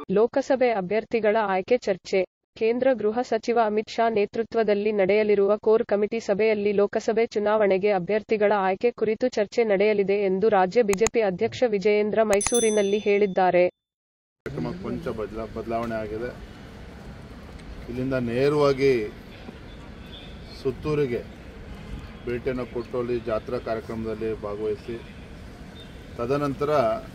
ಲೋಕಸಭೆ ಅಭ್ಯರ್ಥಿಗಳ ಆಯ್ಕೆ ಚರ್ಚೆ. ಕೇಂದ್ರ ಗೃಹ ಸಚಿವ ಅಮಿತ್ ಶಾ ನೇತೃತ್ವದಲ್ಲಿ ನಡೆಯಲಿರುವ ಕೋರ್ ಕಮಿಟಿ ಸಭೆಯಲ್ಲಿ ಲೋಕಸಭೆ ಚುನಾವಣೆಗೆ ಅಭ್ಯರ್ಥಿಗಳ ಆಯ್ಕೆ ಕುರಿತು ಚರ್ಚೆ ನಡೆಯಲಿದೆ ಎಂದು ರಾಜ್ಯ ಬಿಜೆಪಿ ಅಧ್ಯಕ್ಷ ವಿಜಯೇಂದ್ರ ಮೈಸೂರಿನಲ್ಲಿ ಹೇಳಿದ್ದಾರೆ. ಕೊಂಚ ಬದಲಾವಣೆ ಆಗಿದೆ. ಇಲ್ಲಿಂದ ನೇರವಾಗಿ ಸುತ್ತೂರಿಗೆ ಭೇಟಿಯನ್ನು ಕೊಟ್ಟು ಅಲ್ಲಿ ಜಾತ್ರಾ ಕಾರ್ಯಕ್ರಮದಲ್ಲಿ ಭಾಗವಹಿಸಿ ತದನಂತರ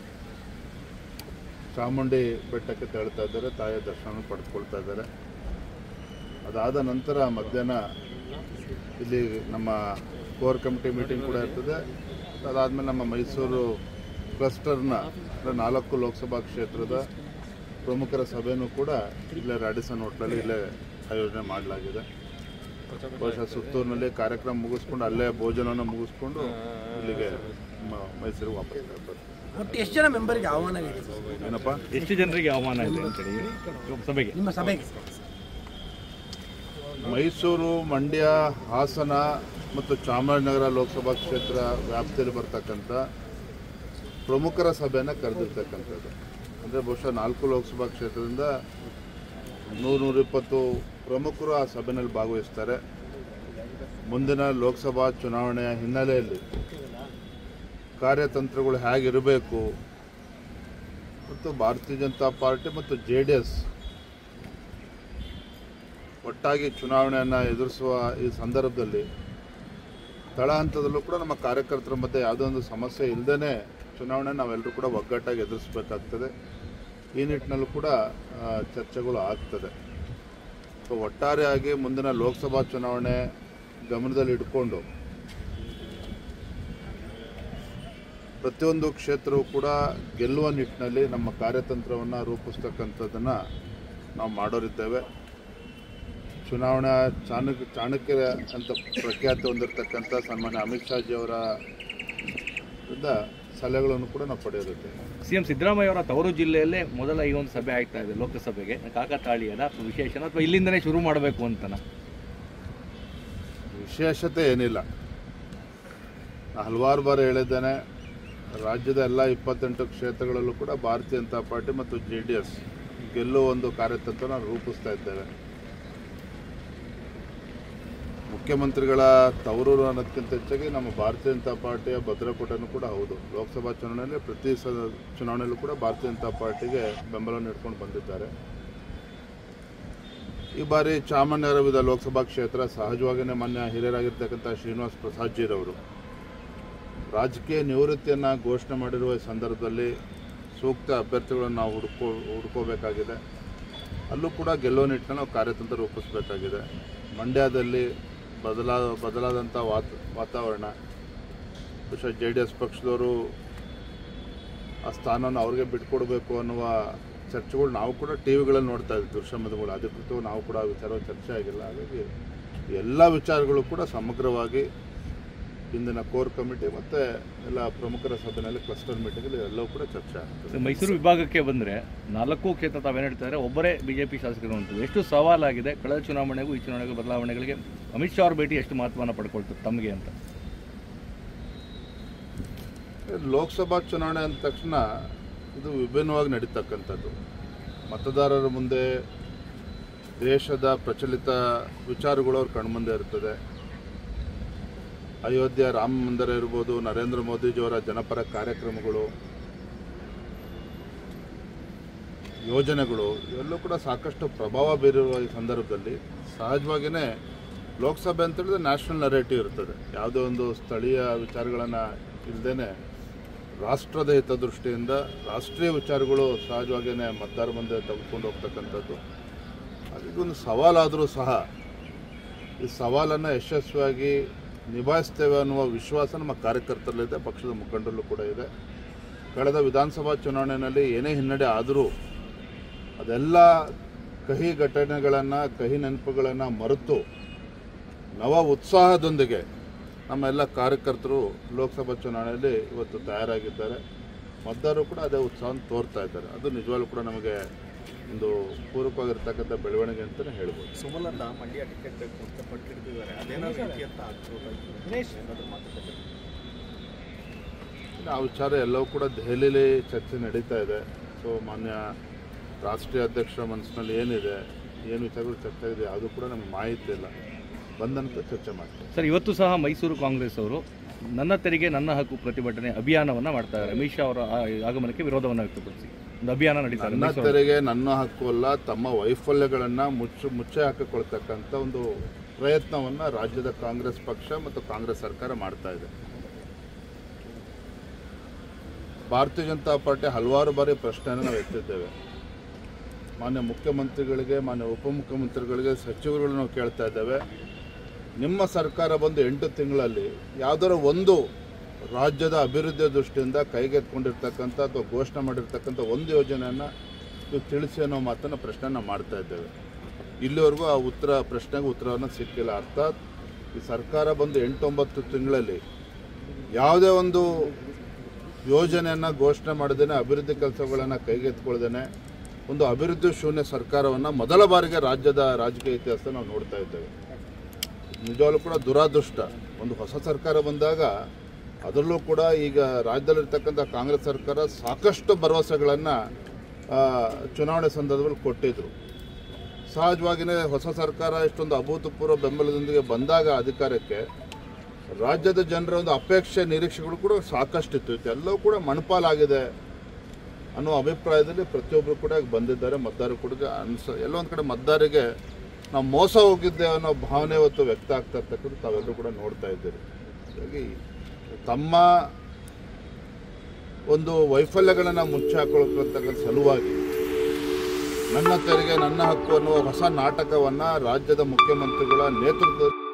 ಚಾಮುಂಡಿ ಬೆಟ್ಟಕ್ಕೆ ತೆರಳುತ್ತಾ ಇದ್ದಾರೆ, ತಾಯಿಯ ದರ್ಶನ ಪಡೆದುಕೊಳ್ತಾ ಇದ್ದಾರೆ. ಅದಾದ ನಂತರ ಮಧ್ಯಾಹ್ನ ಇಲ್ಲಿ ನಮ್ಮ ಕೋರ್ ಕಮಿಟಿ ಮೀಟಿಂಗ್ ಕೂಡ ಇರ್ತದೆ. ಅದಾದಮೇಲೆ ನಮ್ಮ ಮೈಸೂರು ಕ್ಲಸ್ಟರ್ನ 4 ಲೋಕಸಭಾ ಕ್ಷೇತ್ರದ ಪ್ರಮುಖರ ಸಭೆಯೂ ಕೂಡ ಇಲ್ಲೇ ರಾಡಿಸನ್ ಹೋಟ್ಲಲ್ಲಿ ಇಲ್ಲೇ ಆಯೋಜನೆ ಮಾಡಲಾಗಿದೆ. ಬಹುಶಃ ಸುತ್ತೂರಿನಲ್ಲಿ ಕಾರ್ಯಕ್ರಮ ಮುಗಿಸ್ಕೊಂಡು ಅಲ್ಲೇ ಭೋಜನವನ್ನು ಮುಗಿಸ್ಕೊಂಡು ಇಲ್ಲಿಗೆ ಮೈಸೂರಿಗೆ ವಾಪಸ್ ಬರ್ತಾರೆ. ಎಷ್ಟು ಜನ ಮೆಂಬರ್ಗೆ ಆಹ್ವಾನ ಏನಪ್ಪ, ಎಷ್ಟು ಜನರಿಗೆ ಆಹ್ವಾನ ಇದೆ ಅಂತೇಳಿ ಸಭೆಗೆ? ನಿಮ್ಮ ಸಭೆಗೆ ಮೈಸೂರು, ಮಂಡ್ಯ, ಹಾಸನ ಮತ್ತು ಚಾಮರಾಜನಗರ ಲೋಕಸಭಾ ಕ್ಷೇತ್ರ ವ್ಯಾಪ್ತಿಯಲ್ಲಿ ಬರ್ತಕ್ಕಂಥ ಪ್ರಮುಖರ ಸಭೆಯನ್ನು ಕರೆದಿರ್ತಕ್ಕಂಥದ್ದು. ಅಂದರೆ ಬಹುಶಃ 4 ಲೋಕಸಭಾ ಕ್ಷೇತ್ರದಿಂದ 100-120 ಪ್ರಮುಖರು ಆ ಸಭೆಯಲ್ಲಿ ಭಾಗವಹಿಸ್ತಾರೆ. ಮುಂದಿನ ಲೋಕಸಭಾ ಚುನಾವಣೆಯ ಹಿನ್ನೆಲೆಯಲ್ಲಿ ಕಾರ್ಯತಂತ್ರಗಳು ಹೇಗಿರಬೇಕು ಮತ್ತು ಭಾರತೀಯ ಜನತಾ ಪಾರ್ಟಿ ಮತ್ತು JDS ಒಟ್ಟಾಗಿ ಚುನಾವಣೆಯನ್ನು ಎದುರಿಸುವ ಈ ಸಂದರ್ಭದಲ್ಲಿ ತಳ ಹಂತದಲ್ಲೂ ಕೂಡ ನಮ್ಮ ಕಾರ್ಯಕರ್ತರ ಮಧ್ಯೆ ಯಾವುದೋ ಒಂದು ಸಮಸ್ಯೆ ಇಲ್ಲದೇ ಚುನಾವಣೆ ನಾವೆಲ್ಲರೂ ಕೂಡ ಒಗ್ಗಟ್ಟಾಗಿ ಎದುರಿಸಬೇಕಾಗ್ತದೆ. ಈ ನಿಟ್ಟಿನಲ್ಲೂ ಕೂಡ ಚರ್ಚೆಗಳು ಆಗ್ತದೆ. ಸೊ ಒಟ್ಟಾರೆಯಾಗಿ ಮುಂದಿನ ಲೋಕಸಭಾ ಚುನಾವಣೆ ಗಮನದಲ್ಲಿ ಇಟ್ಕೊಂಡು ಪ್ರತಿಯೊಂದು ಕ್ಷೇತ್ರವೂ ಕೂಡ ಗೆಲ್ಲುವ ನಿಟ್ಟಿನಲ್ಲಿ ನಮ್ಮ ಕಾರ್ಯತಂತ್ರವನ್ನು ರೂಪಿಸ್ತಕ್ಕಂಥದ್ದನ್ನು ನಾವು ಮಾಡೋರಿದ್ದೇವೆ. ಚುನಾವಣಾ ಚಾಣಕ್ಯರ ಅಂತ ಪ್ರಖ್ಯಾತಿ ಹೊಂದಿರತಕ್ಕಂಥ ಸನ್ಮಾನ್ಯ ಅಮಿತ್ ಶಾಜಿಯವರ ಸಲಹೆಗಳನ್ನು ಕೂಡ ನಾವು ಪಡೆಯೋದಿದ್ದೇವೆ. ಸಿಎಂ ಸಿದ್ದರಾಮಯ್ಯ ಅವರ ತವರು ಜಿಲ್ಲೆಯಲ್ಲೇ ಮೊದಲ ಈ ಒಂದು ಸಭೆ ಆಗ್ತಾ ಇದೆ ಲೋಕಸಭೆಗೆ. ಕಾಕತಾಳೀಯದ ವಿಶೇಷನ ಅಥವಾ ಇಲ್ಲಿಂದನೇ ಶುರು ಮಾಡಬೇಕು ಅಂತನ? ವಿಶೇಷತೆ ಏನಿಲ್ಲ. ಹಲವಾರು ಬಾರಿ ಹೇಳಿದ್ದೇನೆ, ರಾಜ್ಯದ ಎಲ್ಲ 28 ಕ್ಷೇತ್ರಗಳಲ್ಲೂ ಕೂಡ ಭಾರತೀಯ ಜನತಾ ಪಾರ್ಟಿ ಮತ್ತು JDS ಗೆಲ್ಲುವ ಒಂದು ಕಾರ್ಯತಂತ್ರನ ರೂಪಿಸ್ತಾ ಇದ್ದೇವೆ. ಮುಖ್ಯಮಂತ್ರಿಗಳ ತವರೂರು ಅನ್ನೋದಕ್ಕಿಂತ ಹೆಚ್ಚಾಗಿ ನಮ್ಮ ಭಾರತೀಯ ಜನತಾ ಪಾರ್ಟಿಯ ಭದ್ರಕೋಟೆನೂ ಕೂಡ ಹೌದು. ಲೋಕಸಭಾ ಚುನಾವಣೆಯಲ್ಲಿ ಪ್ರತಿ ಚುನಾವಣೆಯಲ್ಲೂ ಕೂಡ ಭಾರತೀಯ ಜನತಾ ಪಾರ್ಟಿಗೆ ಬೆಂಬಲವನ್ನು ಇಟ್ಕೊಂಡು ಬಂದಿದ್ದಾರೆ. ಈ ಬಾರಿ ಚಾಮರಾಜನಗರ ಲೋಕಸಭಾ ಕ್ಷೇತ್ರ ಸಹಜವಾಗಿಯೇ ಮಾನ್ಯ ಹಿರಿಯರಾಗಿರ್ತಕ್ಕಂಥ ಶ್ರೀನಿವಾಸ್ ಪ್ರಸಾದ್ ಜೀರವರು ರಾಜಕೀಯ ನಿವೃತ್ತಿಯನ್ನು ಘೋಷಣೆ ಮಾಡಿರುವ ಈ ಸಂದರ್ಭದಲ್ಲಿ ಸೂಕ್ತ ಅಭ್ಯರ್ಥಿಗಳನ್ನು ನಾವು ಹುಡ್ಕೋಬೇಕಾಗಿದೆ. ಅಲ್ಲೂ ಕೂಡ ಗೆಲ್ಲುವ ನಿಟ್ಟಿನಲ್ಲಿ ನಾವು ಕಾರ್ಯತಂತ್ರ ರೂಪಿಸಬೇಕಾಗಿದೆ. ಮಂಡ್ಯದಲ್ಲಿ ಬದಲಾದಂಥ ವಾತಾವರಣ, ಬಹುಶಃ JDS ಪಕ್ಷದವರು ಆ ಸ್ಥಾನವನ್ನು ಅವ್ರಿಗೆ ಬಿಟ್ಕೊಡ್ಬೇಕು ಅನ್ನುವ ಚರ್ಚೆಗಳು ನಾವು ಕೂಡ TVಗಳಲ್ಲಿ ನೋಡ್ತಾ ಇದ್ದೀವಿ, ದೃಶ್ಯಮಾಧ್ಯಮಗಳು. ಅಧಿಕೃತವಾಗಿ ನಾವು ಕೂಡ ವಿಚಾರ ಚರ್ಚೆ ಆಗಿಲ್ಲ. ಹಾಗಾಗಿ ಎಲ್ಲ ವಿಚಾರಗಳು ಕೂಡ ಸಮಗ್ರವಾಗಿ ಇಂದಿನ ಕೋರ್ ಕಮಿಟಿ ಮತ್ತು ಎಲ್ಲ ಪ್ರಮುಖರ ಸಭೆಯಲ್ಲಿ ಕ್ಲಸ್ಟರ್ ಮೀಟಿಂಗಲ್ಲಿ ಎಲ್ಲವೂ ಕೂಡ ಚರ್ಚೆ ಆಗ್ತದೆ. ಮೈಸೂರು ವಿಭಾಗಕ್ಕೆ ಬಂದರೆ 4 ಕ್ಷೇತ್ರ ತಾವೇನು ಹೇಳ್ತಾರೆ, ಒಬ್ಬರೇ BJP ಶಾಸಕರು ಅಂತ ಎಷ್ಟು ಸವಾಲಾಗಿದೆ. ಕಳೆದ ಚುನಾವಣೆಗೂ ಈ ಚುನಾವಣೆಗೂ ಬದಲಾವಣೆಗಳಿಗೆ ಅಮಿತ್ ಶಾ ಅವ್ರ ಭೇಟಿ ಎಷ್ಟು ಮಹತ್ವವನ್ನು ಪಡ್ಕೊಳ್ತಾರೆ ತಮಗೆ ಅಂತ? ಲೋಕಸಭಾ ಚುನಾವಣೆ ಅಂದ ತಕ್ಷಣ ಇದು ವಿಭಿನ್ನವಾಗಿ ನಡೀತಕ್ಕಂಥದ್ದು. ಮತದಾರರ ಮುಂದೆ ದೇಶದ ಪ್ರಚಲಿತ ವಿಚಾರಗಳು ಅವ್ರ ಕಣ್ಮುಂದೆ ಇರ್ತದೆ. ಅಯೋಧ್ಯೆ ರಾಮ ಮಂದಿರ ಇರ್ಬೋದು, ನರೇಂದ್ರ ಮೋದಿಜಿಯವರ ಜನಪರ ಕಾರ್ಯಕ್ರಮಗಳು, ಯೋಜನೆಗಳು ಇವೆಲ್ಲೂ ಕೂಡ ಸಾಕಷ್ಟು ಪ್ರಭಾವ ಬೀರಿರುವ ಈ ಸಂದರ್ಭದಲ್ಲಿ ಸಹಜವಾಗಿಯೇ ಲೋಕಸಭೆ ಅಂತ ಹೇಳಿದ್ರೆ ನ್ಯಾಷನಲ್ ನರೇಟಿವ್ ಇರ್ತದೆ. ಯಾವುದೇ ಒಂದು ಸ್ಥಳೀಯ ವಿಚಾರಗಳನ್ನು ಇಲ್ಲದೇ ರಾಷ್ಟ್ರದ ಹಿತದೃಷ್ಟಿಯಿಂದ ರಾಷ್ಟ್ರೀಯ ವಿಚಾರಗಳು ಸಹಜವಾಗಿಯೇ ಮತದಾರ ಮುಂದೆ ತೆಗೆದುಕೊಂಡು ಹೋಗ್ತಕ್ಕಂಥದ್ದು. ಅದಕ್ಕೊಂದು ಸವಾಲಾದರೂ ಸಹ ಈ ಸವಾಲನ್ನು ಯಶಸ್ವಿಯಾಗಿ ನಿಭಾಯಿಸ್ತೇವೆ ಅನ್ನುವ ವಿಶ್ವಾಸ ನಮ್ಮ ಕಾರ್ಯಕರ್ತರಲ್ಲಿದೆ, ಪಕ್ಷದ ಮುಖಂಡರಲ್ಲೂ ಕೂಡ ಇದೆ. ಕಳೆದ ವಿಧಾನಸಭಾ ಚುನಾವಣೆಯಲ್ಲಿ ಏನೇ ಹಿನ್ನಡೆ ಆದರೂ ಅದೆಲ್ಲ ಕಹಿ ಘಟನೆಗಳನ್ನು, ಕಹಿ ನೆನಪುಗಳನ್ನು ಮರೆತು ನವ ಉತ್ಸಾಹದೊಂದಿಗೆ ನಮ್ಮ ಎಲ್ಲ ಕಾರ್ಯಕರ್ತರು ಲೋಕಸಭಾ ಚುನಾವಣೆಯಲ್ಲಿ ಇವತ್ತು ತಯಾರಾಗಿದ್ದಾರೆ. ಮತದಾರರು ಕೂಡ ಅದೇ ಉತ್ಸಾಹವನ್ನು ತೋರ್ತಾ ಇದ್ದಾರೆ. ಅದು ನಿಜವಾಗ್ಲೂ ಕೂಡ ನಮಗೆ ಒಂದು ಪೂರಕವಾಗಿರ್ತಕ್ಕಂಥ ಬೆಳವಣಿಗೆ ಅಂತಲೇ ಹೇಳ್ಬೋದು. ಸುಮಲತಾ ಮಂಡ್ಯ ಟಿಕೆಟ್ ಬೇಕು ಅಂತ ಪಟ್ಟಿರ್ತಿದ್ದಾರೆ, ಅದೇನಾದರೂ ರೀತಿಯಂತ ಆ ವಿಚಾರ ಎಲ್ಲವೂ ಕೂಡ ದೆಹಲಿಯಲ್ಲಿ ಚರ್ಚೆ ನಡೀತಾ ಇದೆ. ಸೊ ಮಾನ್ಯ ರಾಷ್ಟ್ರೀಯ ಅಧ್ಯಕ್ಷರ ಮನಸ್ಸಿನಲ್ಲಿ ಏನಿದೆ, ಏನು ವಿಚಾರಗಳು ಚರ್ಚೆ ಆಗಿದೆ ಅದು ಕೂಡ ನಮಗೆ ಮಾಹಿತಿ ಇಲ್ಲ. ಬಂದಂತ ಚರ್ಚೆ ಮಾಡ್ತೀವಿ. ಸರ್, ಇವತ್ತು ಸಹ ಮೈಸೂರು ಕಾಂಗ್ರೆಸ್ ಅವರು ನನ್ನ ತೆರಿಗೆ ನನ್ನ ಹಕ್ಕು ಪ್ರತಿಭಟನೆ ಅಭಿಯಾನವನ್ನು ಮಾಡ್ತಾ ಇದ್ದಾರೆ. ಅಮಿತ್ ಶಾ ಅವರ ಆಗಮನಕ್ಕೆ ವಿರೋಧವನ್ನು ವ್ಯಕ್ತಪಡಿಸಿ ಒಂದು ಅಭಿಯಾನ ನಡೀತಾರೆ. ನನ್ನ ತೆರಿಗೆ ನನ್ನ ಹಕ್ಕು ಅಲ್ಲ, ತಮ್ಮ ವೈಫಲ್ಯಗಳನ್ನು ಮುಚ್ಚೆ ಹಾಕಿಕೊಳ್ತಕ್ಕಂಥ ಒಂದು ಪ್ರಯತ್ನವನ್ನು ರಾಜ್ಯದ ಕಾಂಗ್ರೆಸ್ ಪಕ್ಷ ಮತ್ತು ಕಾಂಗ್ರೆಸ್ ಸರ್ಕಾರ ಮಾಡ್ತಾ ಇದೆ. ಭಾರತೀಯ ಜನತಾ ಪಾರ್ಟಿ ಹಲವಾರು ಬಾರಿ ಪ್ರಶ್ನೆಯನ್ನು ನಾವು ಎತ್ತಿದ್ದೇವೆ. ಮಾನ್ಯ ಮುಖ್ಯಮಂತ್ರಿಗಳಿಗೆ, ಮಾನ್ಯ ಉಪಮುಖ್ಯಮಂತ್ರಿಗಳಿಗೆ, ಸಚಿವರುಗಳು ನಾವು ಕೇಳ್ತಾ ಇದ್ದೇವೆ, ನಿಮ್ಮ ಸರ್ಕಾರ ಬಂದು 8 ತಿಂಗಳಲ್ಲಿ ಯಾವುದಾದ್ರು ಒಂದು ರಾಜ್ಯದ ಅಭಿವೃದ್ಧಿಯ ದೃಷ್ಟಿಯಿಂದ ಕೈಗೆತ್ಕೊಂಡಿರ್ತಕ್ಕಂಥ ಅಥವಾ ಘೋಷಣೆ ಮಾಡಿರ್ತಕ್ಕಂಥ ಒಂದು ಯೋಜನೆಯನ್ನು ನೀವು ತಿಳಿಸಿ ಅನ್ನೋ ಮಾತನ್ನು ಪ್ರಶ್ನೆಯನ್ನು ಮಾಡ್ತಾ ಇದ್ದೇವೆ. ಇಲ್ಲಿವರೆಗೂ ಆ ಪ್ರಶ್ನೆಗೆ ಉತ್ತರವನ್ನು ಸಿಕ್ಕಿಲ್ಲ. ಅರ್ಥಾತ್ ಈ ಸರ್ಕಾರ ಬಂದು 8-9 ತಿಂಗಳಲ್ಲಿ ಯಾವುದೇ ಒಂದು ಯೋಜನೆಯನ್ನು ಘೋಷಣೆ ಮಾಡದೇನೆ, ಅಭಿವೃದ್ಧಿ ಕೆಲಸಗಳನ್ನು ಕೈಗೆತ್ತಿಕೊಳ್ಳದೇನೆ ಒಂದು ಅಭಿವೃದ್ಧಿ ಶೂನ್ಯ ಸರ್ಕಾರವನ್ನು ಮೊದಲ ಬಾರಿಗೆ ರಾಜ್ಯದ ರಾಜಕೀಯ ಇತಿಹಾಸ ನಾವು ನೋಡ್ತಾ ಇದ್ದೇವೆ. ನಿಜವಾಗ್ಲೂ ಕೂಡ ದುರಾದೃಷ್ಟ. ಒಂದು ಹೊಸ ಸರ್ಕಾರ ಬಂದಾಗ ಅದರಲ್ಲೂ ಕೂಡ ಈಗ ರಾಜ್ಯದಲ್ಲಿರ್ತಕ್ಕಂಥ ಕಾಂಗ್ರೆಸ್ ಸರ್ಕಾರ ಸಾಕಷ್ಟು ಭರವಸೆಗಳನ್ನು ಚುನಾವಣೆ ಸಂದರ್ಭದಲ್ಲಿ ಕೊಟ್ಟಿದ್ದರು. ಸಹಜವಾಗಿಯೇ ಹೊಸ ಸರ್ಕಾರ ಇಷ್ಟೊಂದು ಅಭೂತಪೂರ್ವ ಬೆಂಬಲದೊಂದಿಗೆ ಬಂದಾಗ ಅಧಿಕಾರಕ್ಕೆ ರಾಜ್ಯದ ಜನರ ಒಂದು ಅಪೇಕ್ಷೆ ನಿರೀಕ್ಷೆಗಳು ಕೂಡ ಸಾಕಷ್ಟಿತ್ತು. ಎಲ್ಲವೂ ಕೂಡ ಮಣ್ಪಾಲಾಗಿದೆ ಅನ್ನೋ ಅಭಿಪ್ರಾಯದಲ್ಲಿ ಪ್ರತಿಯೊಬ್ಬರು ಕೂಡ ಬಂದಿದ್ದಾರೆ. ಮತದಾರರು ಕೂಡ ಎಲ್ಲೋ ಒಂದು ಕಡೆ ಮತದಾರರಿಗೆ ನಾವು ಮೋಸ ಹೋಗಿದ್ದೇವೆ ಅನ್ನೋ ಭಾವನೆ ಇವತ್ತು ವ್ಯಕ್ತ ಆಗ್ತಾ ಇರ್ತಕ್ಕಂಥ ತಾವೆಲ್ಲರೂ ಕೂಡ ನೋಡ್ತಾ ಇದ್ದೀರಿ. ಹಾಗಾಗಿ ತಮ್ಮ ಒಂದು ವೈಫಲ್ಯಗಳನ್ನು ಮುಚ್ಚಿ ಹಾಕೊಳ್ಳತಕ್ಕಂಥ ಸಲುವಾಗಿ ನನ್ನ ತೆರಿಗೆ ನನ್ನ ಹಕ್ಕು ಅನ್ನುವ ಹೊಸ ನಾಟಕವನ್ನು ರಾಜ್ಯದ ಮುಖ್ಯಮಂತ್ರಿಗಳ ನೇತೃತ್ವದಲ್ಲಿ